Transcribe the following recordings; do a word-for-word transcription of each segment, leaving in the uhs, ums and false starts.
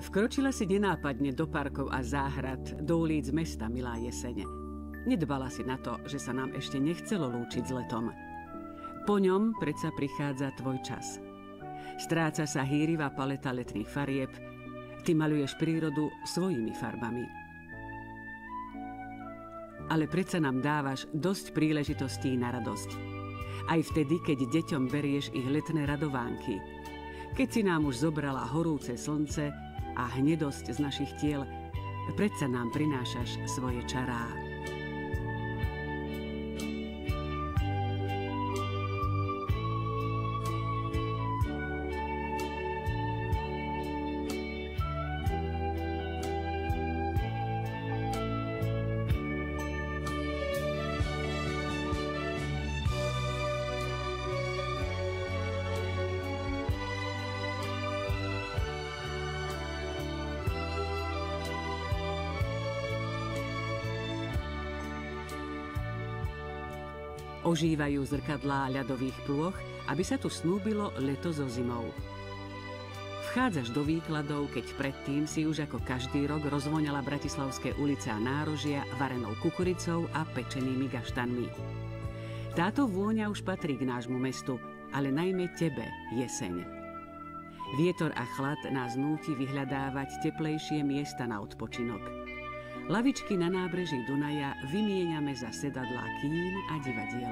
Vkročila si nenápadne do parkov a záhrad, do ulic mesta, milá jesene. Nedbala si na to, že sa nám ešte nechcelo lúčiť s letom. Po ňom predsa prichádza tvoj čas. Stráca sa hýrivá paleta letných farieb, ty maľuješ prírodu svojimi farbami. Ale predsa nám dávaš dosť príležitostí na radosť. Aj vtedy, keď deťom berieš ich letné radovánky. Keď si nám už zobrala horúce slnce a hnedosť z našich tiel, predsa nám prinášaš svoje čará. Ožívajú zrkadlá ľadových plôch, aby sa tu snúbilo leto so zimou. Vchádzaš do výkladov, keď predtým si už ako každý rok rozvoňala bratislavské ulice a nárožia varenou kukuricou a pečenými gaštanmi. Táto vôňa už patrí k nášmu mestu, ale najmä tebe, jeseň. Vietor a chlad nás núti vyhľadávať teplejšie miesta na odpočinok. Lavičky na nábreží Dunaja vymieňame za sedadlá kín a divadiel.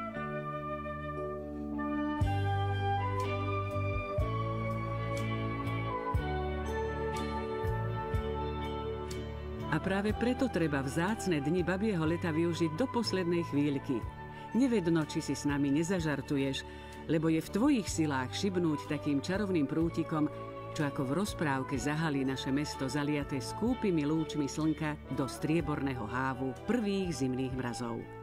A práve preto treba vzácne dni babieho leta využiť do poslednej chvíľky. Nevedno, či si s nami nezažartuješ, lebo je v tvojich silách šibnúť takým čarovným prútikom, čo ako v rozprávke zahalí naše mesto zaliaté skúpymi lúčmi slnka do strieborného hávu prvých zimných mrazov.